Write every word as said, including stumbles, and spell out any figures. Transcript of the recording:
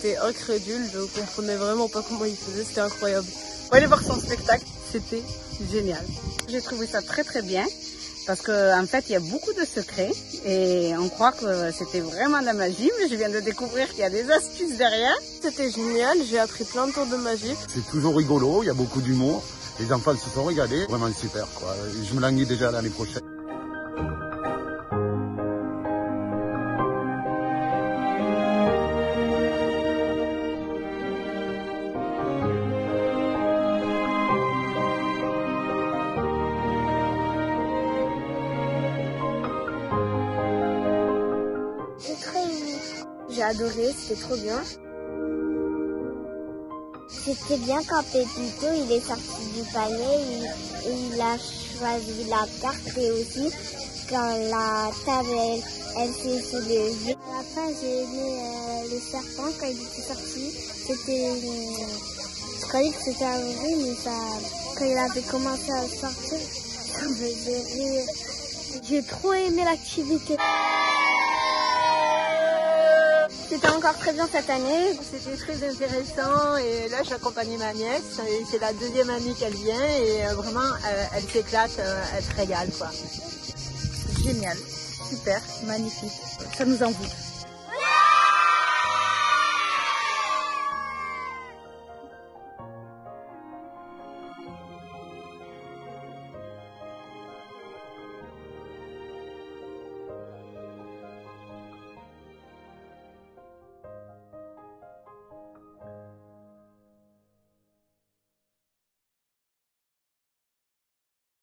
j'étais incrédule, je comprenais vraiment pas comment il faisait, c'était incroyable. On va aller voir son spectacle, c'était génial. J'ai trouvé ça très très bien parce qu'en en fait il y a beaucoup de secrets et on croit que c'était vraiment de la magie, mais je viens de découvrir qu'il y a des astuces derrière. C'était génial, j'ai appris plein de tours de magie. C'est toujours rigolo, il y a beaucoup d'humour, les enfants se sont régalés, vraiment super quoi. Je me languis déjà l'année prochaine. J'ai adoré, c'était trop bien. C'était bien quand Pépito il est sorti du palais et il, il a choisi la carte et aussi quand la table elle, elle s'est soulevée. À la fin j'ai aimé euh, le serpent quand il était sorti. C'était, euh, je croyais que c'était un vrai mais ça, quand il avait commencé à sortir, ça me faisait rire. J'ai trop aimé l'activité. C'était encore très bien cette année. C'était très intéressant et là j'accompagnais ma nièce. C'est la deuxième année qu'elle vient et vraiment elle, elle s'éclate, elle se régale quoi. Génial, super, magnifique, ça nous envoûte.